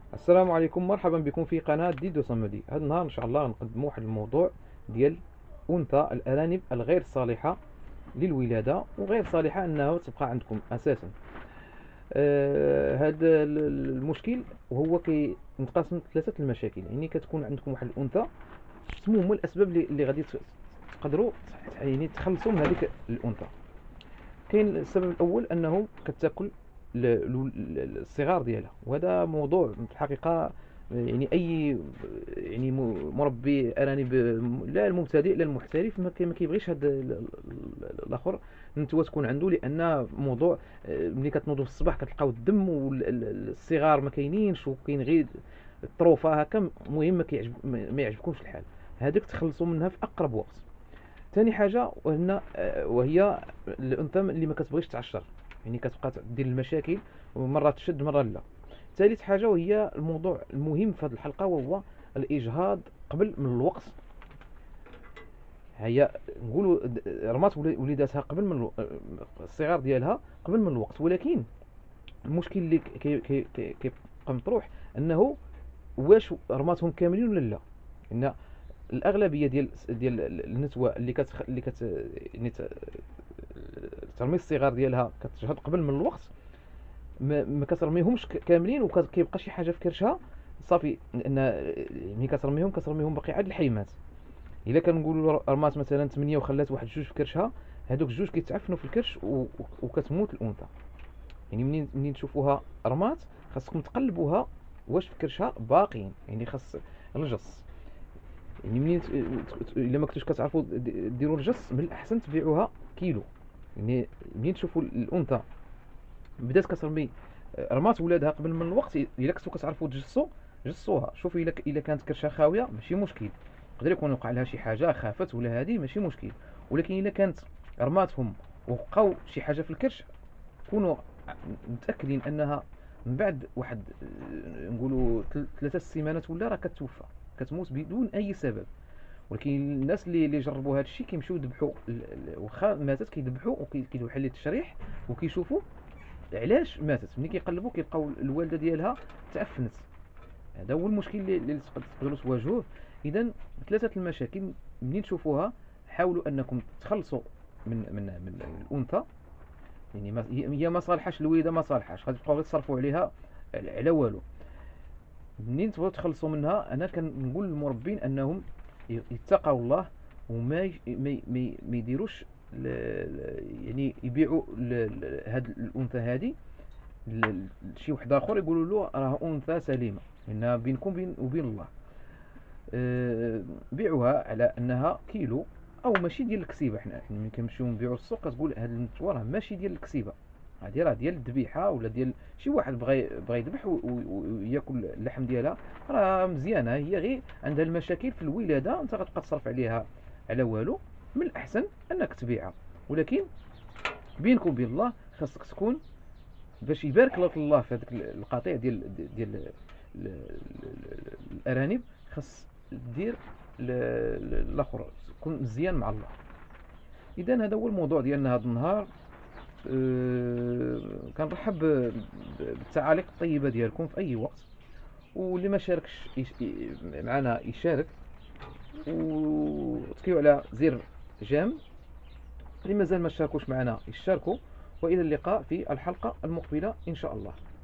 السلام عليكم، مرحبا بكم في قناة ديدو صمدي. هذا النهار إن شاء الله نقدم واحد الموضوع ديال أنثى الأرانب الغير صالحة للولادة وغير صالحة أنها تبقى عندكم أساسا. هذا المشكل وهو كينقسم ثلاثة المشاكل. يعني كتكون عندكم واحد الأنثى، شنو هما الأسباب اللي غادي تقدروا يعني تخلصوا من هذيك الأنثى. كاين السبب الأول أنه كتاكل الصغار ديالها، وهذا موضوع في الحقيقة. يعني اي يعني مربي ارانب، لا المبتدئ لا المحترف، ما كيبغيش هذا الاخر النتوه تكون عنده، لان موضوع ملي كتنوضوا في الصباح كتلقاو الدم والصغار ما كاينينش وكاين غير الطروفه هكا. المهم ما يعجبكمش الحال. هذيك تخلصوا منها في اقرب وقت. ثاني حاجه وهي الانثى اللي ما كتبغيش تعشر، يعني كتبقى دير المشاكل ومره تشد مره لا. ثالث حاجه وهي الموضوع المهم في هذه الحلقه، وهو الاجهاض قبل من الوقت. هي نقولوا رمات وليداتها قبل من الصغار ديالها قبل من الوقت، ولكن المشكل اللي كيبقى مطروح انه واش رماتهم كاملين ولا لا. ان الاغلبيه ديال النسوه اللي يعني ترمي الصغار ديالها كتجهض قبل من الوقت، ما كترميهمش كاملين وكيبقى شي حاجه في كرشها صافي. ان ملي كترميهم باقي عاد الحيمات. الا كنقولوا رمات مثلا 8 وخلات واحد جوج في كرشها، هذوك الجوج كيتعفنوا في الكرش وكتموت الانثى. يعني منين تشوفوها رمات خاصكم تقلبوها واش في كرشها باقيين، يعني خاص الجص. يعني الا ما كنتوش كتعرفوا ديروا الجص، من الاحسن تبيعوها كيلو. يعني منين تشوفوا الانثى بدات كترمي رمات ولادها قبل من الوقت، الا كنتو كتعرفوا جصوها. شوفوا الا كانت كرشها خاويه ماشي مشكل، يقدر يكون وقع لها شي حاجه خافت ولا هذه ماشي مشكل. ولكن الا كانت رماتهم وبقاو شي حاجه في الكرش، كونوا متاكدين انها من بعد واحد نقولوا 3 سيمانات ولا راه كتوفى، كتموت بدون اي سبب. ولكن الناس اللي جربوا هذا الشيء كيمشيو يذبحوا واخا ماتت كيذبحوا وكيديروا حل التشريح وكيشوفوا علاش ماتت. ملي كيقلبوا كيلقاو الوالده ديالها تعفنت. هذا هو المشكل اللي تقدروا تواجهوه. اذا ثلاثه المشاكل منين تشوفوها حاولوا انكم تخلصوا من الانثى. يعني هي ما صالحاش الويده، ما صالحاش، غادي تبقاو تصرفوا عليها على والو. منين تبغوا تخلصوا منها، انا كنقول للمربين انهم يتقوا الله وما ما يديروش يعني يبيعوا هاد الانثى هذه لشي واحد اخر يقولوا له راه انثى سليمه، انها بينكم وبين الله. بيعوها على انها كيلو او ماشي ديال الكسيبه. حنا ملي كنمشيو نبيعوا السوق كتقول هاد النتوه راه ماشي ديال الكسيبه، هادي راه ديال الذبيحه ولا ديال شي واحد بغى يذبح وياكل اللحم ديالها. راه مزيانه، هي غير عندها المشاكل في الولاده، انت غتبقى تصرف عليها على والو. من الاحسن انك تبيعها، ولكن بينك وبين الله خاصك تكون باش يبارك لك الله في هذاك القطيع ديال الارانب. خاص دير الاخر تكون مزيان مع الله. اذا هذا هو الموضوع ديالنا هذا النهار. كنرحب بالتعاليق الطيبه ديالكم في اي وقت، واللي ما شاركش معنا يشارك وتكيو على زر جيم. اللي مازال ما شاركوش معنا يشاركوا. والى اللقاء في الحلقه المقبله ان شاء الله.